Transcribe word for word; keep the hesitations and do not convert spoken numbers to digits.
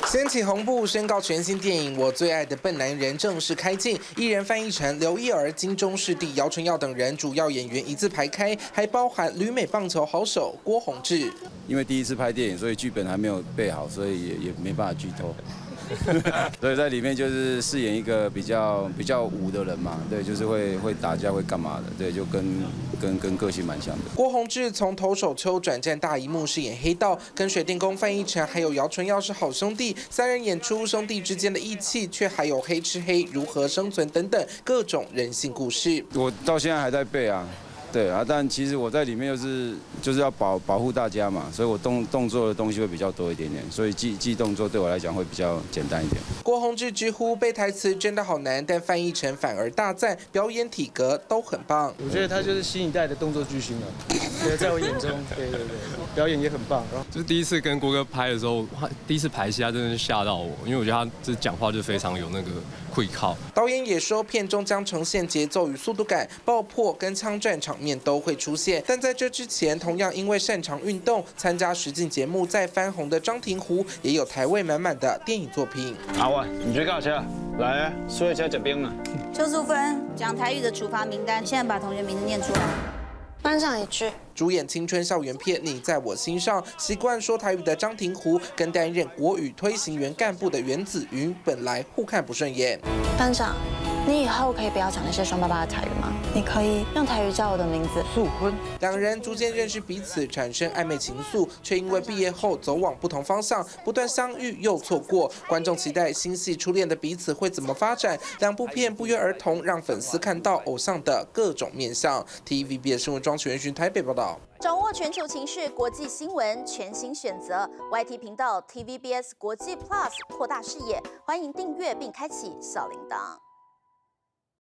掀起红布宣告全新电影《我最爱的笨男人》正式开镜，艺人范逸臣、刘一儿、金钟视帝、姚淳耀等人主要演员一字排开，还包含旅美棒球好手郭泓志。 因为第一次拍电影，所以剧本还没有备好，所以也也没办法剧透。所以在里面就是饰演一个比较比较武的人嘛，对，就是会会打架会干嘛的，对，就跟跟跟个性蛮像的。 郭泓志从投手丘转战大荧幕饰演黑道，跟水电工范逸臣还有姚淳耀是好兄弟，三人演出兄弟之间的义气，却还有黑吃黑、如何生存等等各种人性故事。 我到现在还在背啊。对啊，但其实我在里面就是就是要保保护大家嘛，所以我动动作的东西会比较多一点点，所以记记动作对我来讲会比较简单一点。 郭泓志直呼背台词真的好难，但范逸臣反而大赞表演体格都很棒。 我觉得他就是新一代的动作巨星了，对，在我眼中，对对对，表演也很棒。然后就是第一次跟郭哥拍的时候，他第一次排戏，他真的是吓到我，因为我觉得他这讲话就非常有那个会靠。 导演也说，片中将呈现节奏与速度感，爆破跟枪战场面都会出现。但在这之前，同样因为擅长运动，参加实境节目再翻红的张庭湖，也有台味满满的电影作品。 阿万，你去搞车，来啊，说一下这边嘛。 邱淑芬讲台语的处罚名单，现在把同学名字念出来。 班上一句。 主演青春校园片《你在我心上》，习惯说台语的张庭湖，跟担任国语推行员干部的袁子云，本来互看不顺眼。 班长，你以后可以不要讲那些凶巴巴的台语吗？你可以用台语叫我的名字素坤。 两人逐渐认识彼此，产生暧昧情愫，却因为毕业后走往不同方向，不断相遇又错过。观众期待新戏初恋的彼此会怎么发展？两部片不约而同让粉丝看到偶像的各种面向。T V B S 新闻庄全勋台北报道。 掌握全球情势、国际新闻，全新选择 Y T 频道 T V B S 国际 Plus， 扩大视野。欢迎订阅并开启小铃铛。